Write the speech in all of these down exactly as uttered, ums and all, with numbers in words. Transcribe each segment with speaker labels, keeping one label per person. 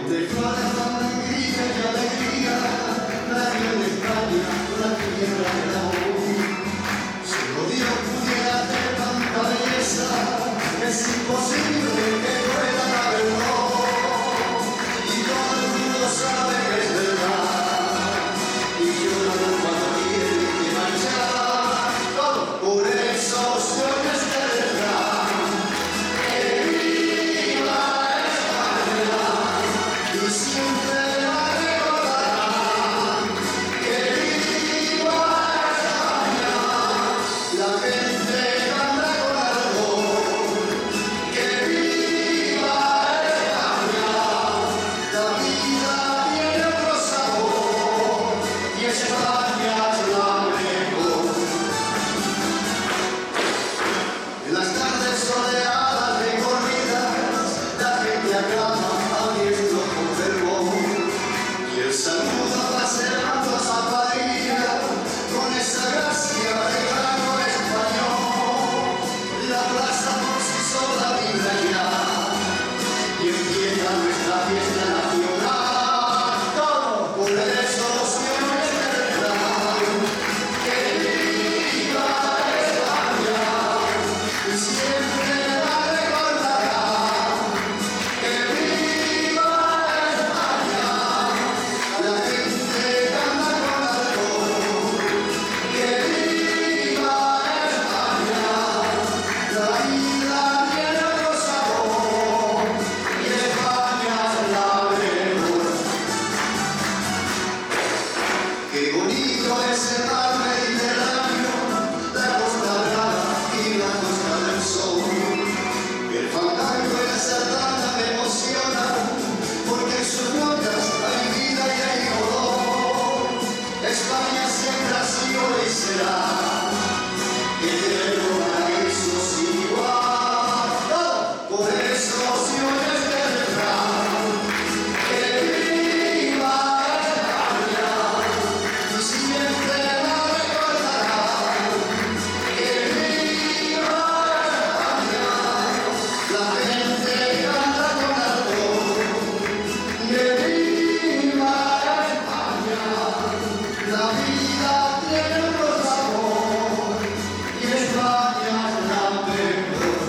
Speaker 1: De flores van alegría y alegría, nadie de España la tierra de la voz. Solo Dios pudiera hacer tanta belleza, es imposible que pueda haberlo. Y todo el mundo sabe que es verdad, y lloran cuando tienen que marchar. Todo por esos sueños de verdad. Siempre la recordarán, que viva España, la gente canta con ardor, que viva España, la vida tiene otro sabor, y España es la mejor. En las tardes soleadas recorridas, la gente aclama a diestro con fervor, y el saludo va cerrando a Zapadilla con esa gracia de grano español. La plaza por sí sola vibra ya, y empieza nuestra fiesta nacional. Todo por esos señores de verdad, que viva España, y siempre la recordarán, que viva España, la gente canta con ardor, que viva España, la vida tiene otro sabor, y España es la mejor. Qué bonito es el mar Mediterráneo, la costa brava y la costa del sol. El fandango y la sardana me emocionan, porque en sus notas hay vida y hay color. España siempre ha sido y será eterno paraíso sin igual. ¡Oh! Por eso, señores de verdad, que viva España, y siempre la recordarán, que viva España, la gente canta con ardor, que viva España, la vida tiene otro sabor, y España es la mejor.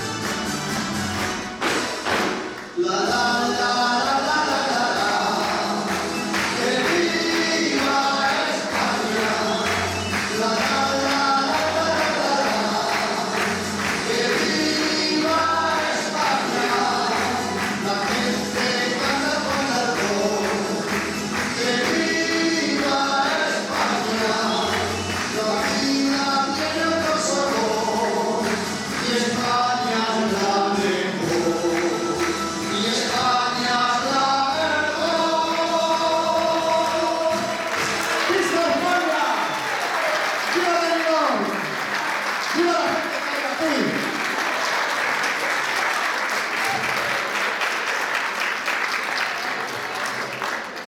Speaker 1: La la la la la la la, que viva España. La la la la la la, que viva España. La gente canta con ardor, que viva España. La vida tiene otro sabor, y España es la mejor. Y España es la mejor. ¡Viva España! ¡Viva la Unión! ¡Viva la gente que hay aquí!